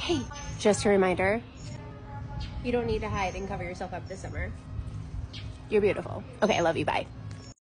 Hey, just a reminder, you don't need to hide and cover yourself up this summer. You're beautiful. Okay, I love you. Bye.